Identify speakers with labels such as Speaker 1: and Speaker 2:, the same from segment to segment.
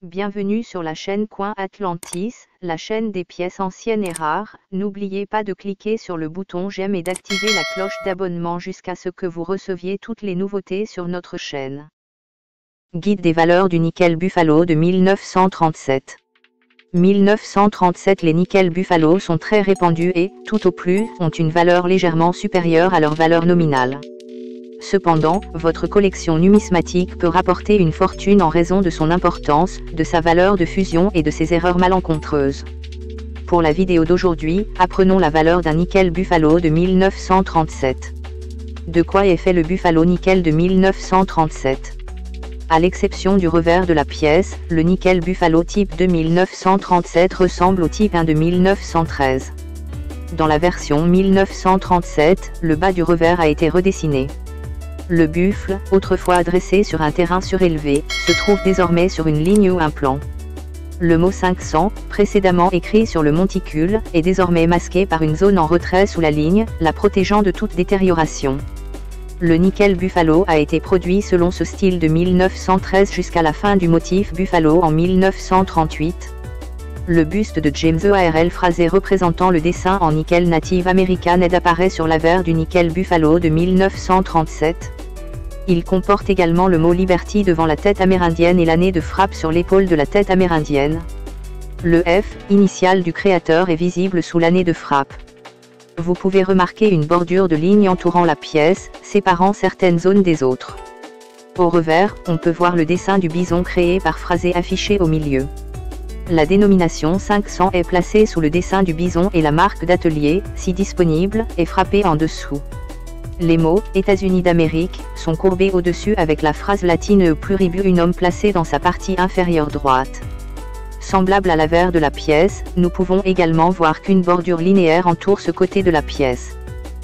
Speaker 1: Bienvenue sur la chaîne Coin Atlantis, la chaîne des pièces anciennes et rares. N'oubliez pas de cliquer sur le bouton j'aime et d'activer la cloche d'abonnement jusqu'à ce que vous receviez toutes les nouveautés sur notre chaîne. Guide des valeurs du nickel Buffalo de 1937. 1937. Les nickels Buffalo sont très répandus et, tout au plus, ont une valeur légèrement supérieure à leur valeur nominale. Cependant, votre collection numismatique peut rapporter une fortune en raison de son importance, de sa valeur de fusion et de ses erreurs malencontreuses. Pour la vidéo d'aujourd'hui, apprenons la valeur d'un nickel Buffalo de 1937. De quoi est fait le Buffalo nickel de 1937? À l'exception du revers de la pièce, le nickel Buffalo type de 1937 ressemble au type 1 de 1913. Dans la version 1937, le bas du revers a été redessiné. Le buffle, autrefois adressé sur un terrain surélevé, se trouve désormais sur une ligne ou un plan. Le mot 500, précédemment écrit sur le monticule, est désormais masqué par une zone en retrait sous la ligne, la protégeant de toute détérioration. Le nickel Buffalo a été produit selon ce style de 1913 jusqu'à la fin du motif Buffalo en 1938. Le buste de James E.A.R.L. Frazee représentant le dessin en nickel Native American apparaît sur l'avers du nickel Buffalo de 1937. Il comporte également le mot Liberty devant la tête amérindienne et l'année de frappe sur l'épaule de la tête amérindienne. Le F, initial du créateur, est visible sous l'année de frappe. Vous pouvez remarquer une bordure de lignes entourant la pièce, séparant certaines zones des autres. Au revers, on peut voir le dessin du bison créé par Frazee affiché au milieu. La dénomination 500 est placée sous le dessin du bison et la marque d'atelier, si disponible, est frappée en dessous. Les mots « États-Unis d'Amérique » sont courbés au-dessus avec la phrase latine E pluribus placée dans sa partie inférieure droite. Semblable à l'avers de la pièce, nous pouvons également voir qu'une bordure linéaire entoure ce côté de la pièce.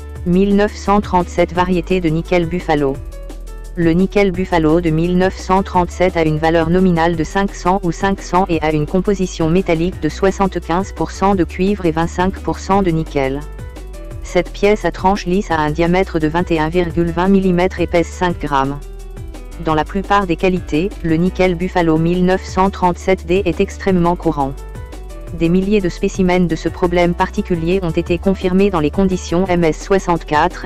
Speaker 1: 1937. Variété de nickel Buffalo. Le nickel Buffalo de 1937 a une valeur nominale de 500 ou 500 et a une composition métallique de 75% de cuivre et 25% de nickel. Cette pièce à tranche lisse a un diamètre de 21,20 mm et pèse 5 grammes. Dans la plupart des qualités, le nickel Buffalo 1937D est extrêmement courant. Des milliers de spécimens de ce problème particulier ont été confirmés dans les conditions MS64,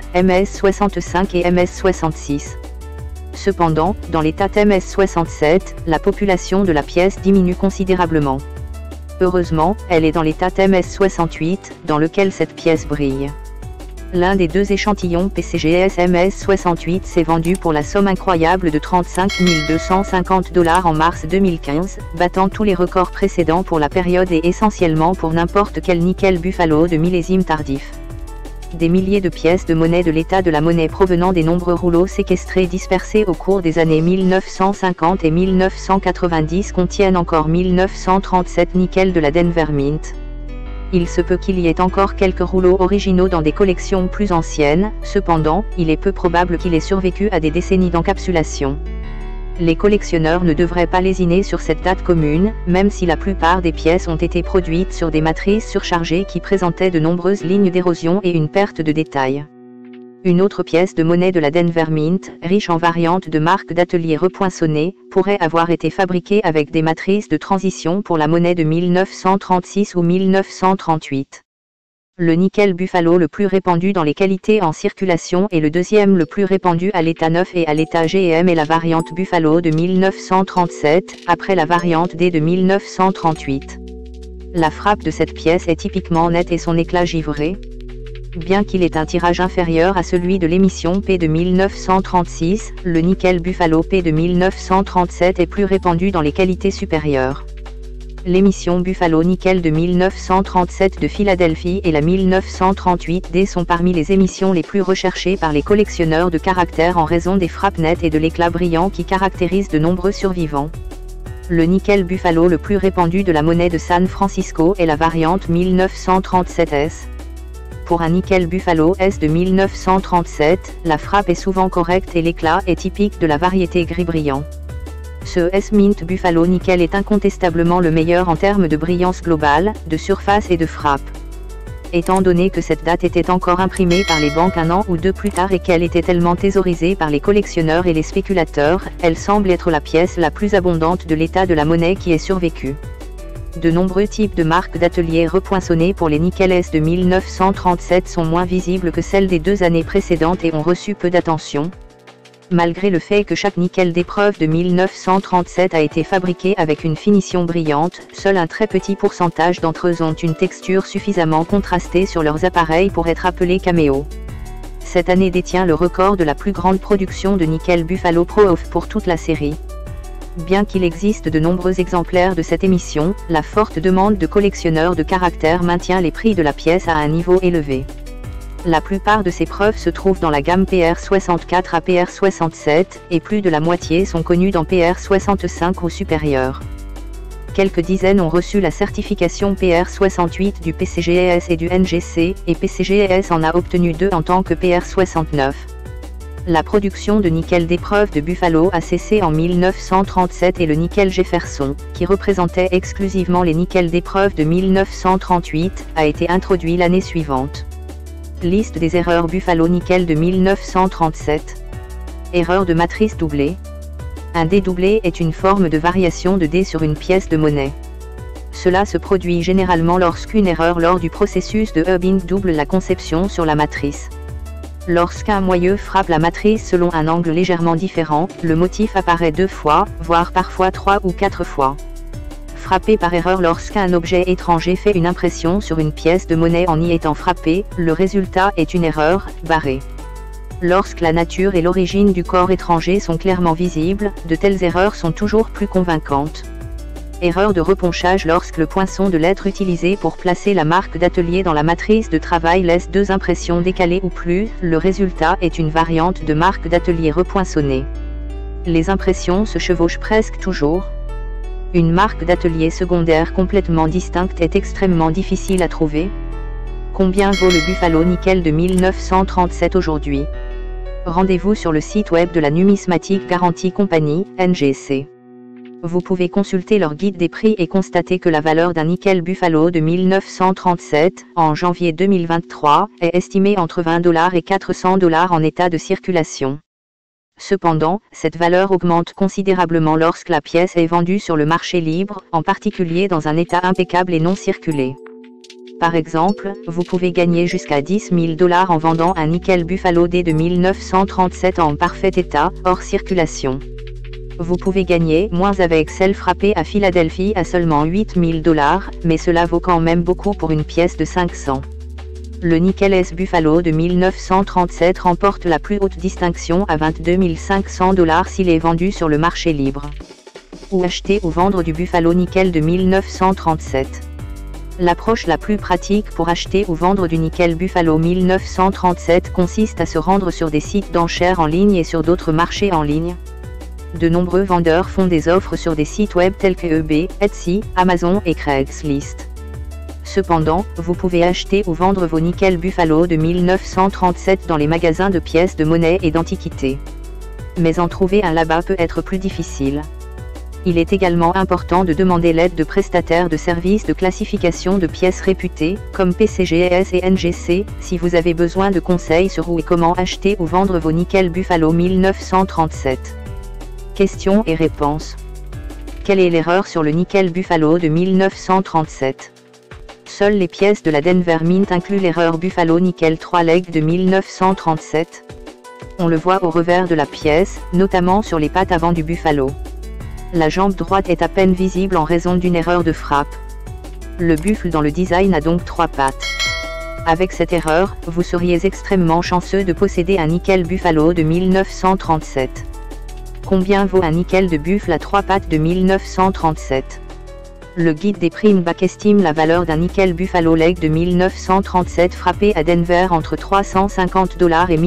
Speaker 1: MS65 et MS66. Cependant, dans l'état MS67, la population de la pièce diminue considérablement. Heureusement, elle est dans l'état MS68, dans lequel cette pièce brille. L'un des deux échantillons PCGS MS68 s'est vendu pour la somme incroyable de 35 250 $ en mars 2015, battant tous les records précédents pour la période et essentiellement pour n'importe quel nickel Buffalo de millésime tardif. Des milliers de pièces de monnaie de l'état de la monnaie provenant des nombreux rouleaux séquestrés dispersés au cours des années 1950 et 1990 contiennent encore 1937 nickel de la Denver Mint. Il se peut qu'il y ait encore quelques rouleaux originaux dans des collections plus anciennes, cependant, il est peu probable qu'il ait survécu à des décennies d'encapsulation. Les collectionneurs ne devraient pas lésiner sur cette date commune, même si la plupart des pièces ont été produites sur des matrices surchargées qui présentaient de nombreuses lignes d'érosion et une perte de détail. Une autre pièce de monnaie de la Denver Mint, riche en variantes de marques d'atelier repoinçonnées, pourrait avoir été fabriquée avec des matrices de transition pour la monnaie de 1936 ou 1938. Le nickel Buffalo le plus répandu dans les qualités en circulation et le deuxième le plus répandu à l'état neuf et à l'état GM est la variante Buffalo de 1937, après la variante D de 1938. La frappe de cette pièce est typiquement nette et son éclat givré. Bien qu'il ait un tirage inférieur à celui de l'émission P de 1936, le nickel Buffalo P de 1937 est plus répandu dans les qualités supérieures. L'émission Buffalo Nickel de 1937 de Philadelphie et la 1938D sont parmi les émissions les plus recherchées par les collectionneurs de caractères en raison des frappes nettes et de l'éclat brillant qui caractérisent de nombreux survivants. Le nickel Buffalo le plus répandu de la monnaie de San Francisco est la variante 1937S. Pour un nickel Buffalo S de 1937, la frappe est souvent correcte et l'éclat est typique de la variété gris brillant. Ce S-Mint Buffalo Nickel est incontestablement le meilleur en termes de brillance globale, de surface et de frappe. étant donné que cette date était encore imprimée par les banques un an ou deux plus tard et qu'elle était tellement thésaurisée par les collectionneurs et les spéculateurs, elle semble être la pièce la plus abondante de l'état de la monnaie qui ait survécu. De nombreux types de marques d'ateliers repoinçonnés pour les Nickel S de 1937 sont moins visibles que celles des 2 années précédentes et ont reçu peu d'attention. Malgré le fait que chaque nickel d'épreuve de 1937 a été fabriqué avec une finition brillante, seul un très petit pourcentage d'entre eux ont une texture suffisamment contrastée sur leurs appareils pour être appelés caméo. Cette année détient le record de la plus grande production de nickel Buffalo Pro Off pour toute la série. Bien qu'il existe de nombreux exemplaires de cette émission, la forte demande de collectionneurs de caractère maintient les prix de la pièce à un niveau élevé. La plupart de ces preuves se trouvent dans la gamme PR64 à PR67, et plus de la moitié sont connues dans PR65 ou supérieur. Quelques dizaines ont reçu la certification PR68 du PCGS et du NGC, et PCGS en a obtenu 2 en tant que PR69. La production de nickel d'épreuve de Buffalo a cessé en 1937 et le nickel Jefferson, qui représentait exclusivement les nickels d'épreuve de 1938, a été introduit l'année suivante. Liste des erreurs Buffalo Nickel de 1937. Erreur de matrice doublée. Un dé doublé est une forme de variation de dé sur une pièce de monnaie. Cela se produit généralement lorsqu'une erreur lors du processus de hubbing double la conception sur la matrice. Lorsqu'un moyeu frappe la matrice selon un angle légèrement différent, le motif apparaît 2 fois, voire parfois 3 ou 4 fois. Frappé par erreur lorsqu'un objet étranger fait une impression sur une pièce de monnaie en y étant frappé, le résultat est une erreur, barrée. Lorsque la nature et l'origine du corps étranger sont clairement visibles, de telles erreurs sont toujours plus convaincantes. Erreur de reponchage lorsque le poinçon de lettre utilisé pour placer la marque d'atelier dans la matrice de travail laisse 2 impressions décalées ou plus, le résultat est une variante de marque d'atelier repoinçonnée. Les impressions se chevauchent presque toujours. Une marque d'atelier secondaire complètement distincte est extrêmement difficile à trouver. Combien vaut le Buffalo Nickel de 1937 aujourd'hui? Rendez-vous sur le site web de la Numismatic Guarantee Company, NGC. Vous pouvez consulter leur guide des prix et constater que la valeur d'un nickel Buffalo de 1937, en janvier 2023, est estimée entre $20 et $400 en état de circulation. Cependant, cette valeur augmente considérablement lorsque la pièce est vendue sur le marché libre, en particulier dans un état impeccable et non circulé. Par exemple, vous pouvez gagner jusqu'à $10 000 en vendant un nickel Buffalo D de 1937 en parfait état, hors circulation. Vous pouvez gagner moins avec celle frappée à Philadelphie à seulement $8 000, mais cela vaut quand même beaucoup pour une pièce de 500. Le Nickel S Buffalo de 1937 remporte la plus haute distinction à $22 500 s'il est vendu sur le marché libre. Où acheter ou vendre du Buffalo Nickel de 1937. L'approche la plus pratique pour acheter ou vendre du nickel Buffalo 1937 consiste à se rendre sur des sites d'enchères en ligne et sur d'autres marchés en ligne. De nombreux vendeurs font des offres sur des sites web tels que eBay, Etsy, Amazon et Craigslist. Cependant, vous pouvez acheter ou vendre vos nickels Buffalo de 1937 dans les magasins de pièces de monnaie et d'antiquités. Mais en trouver un là-bas peut être plus difficile. Il est également important de demander l'aide de prestataires de services de classification de pièces réputés, comme PCGS et NGC, si vous avez besoin de conseils sur où et comment acheter ou vendre vos nickels Buffalo 1937. Questions et réponses. Quelle est l'erreur sur le nickel Buffalo de 1937? Seules les pièces de la Denver Mint incluent l'erreur Buffalo Nickel 3 Leg de 1937. On le voit au revers de la pièce, notamment sur les pattes avant du Buffalo. La jambe droite est à peine visible en raison d'une erreur de frappe. Le buffle dans le design a donc 3 pattes. Avec cette erreur, vous seriez extrêmement chanceux de posséder un nickel Buffalo de 1937. Combien vaut un nickel de buffle à 3 pattes de 1937? Le guide des prix Back estime la valeur d'un nickel Buffalo Leg de 1937 frappé à Denver entre $350 et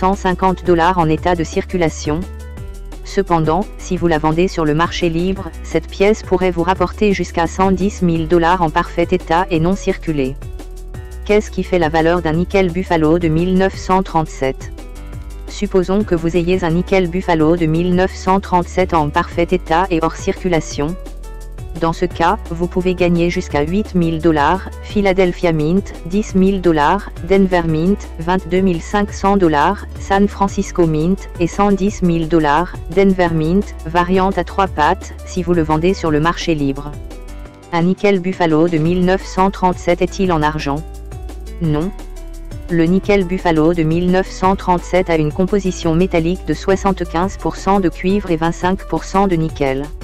Speaker 1: $1950 en état de circulation. Cependant, si vous la vendez sur le marché libre, cette pièce pourrait vous rapporter jusqu'à $110 000 en parfait état et non circulé. Qu'est-ce qui fait la valeur d'un nickel Buffalo de 1937? Supposons que vous ayez un nickel Buffalo de 1937 en parfait état et hors circulation. Dans ce cas, vous pouvez gagner jusqu'à $8 000, Philadelphia Mint, $10 000, Denver Mint, $22 500, San Francisco Mint, et $110 000, Denver Mint, variante à 3 pattes, si vous le vendez sur le marché libre. Un nickel Buffalo de 1937 est-il en argent? Non. Le nickel Buffalo de 1937 a une composition métallique de 75% de cuivre et 25% de nickel.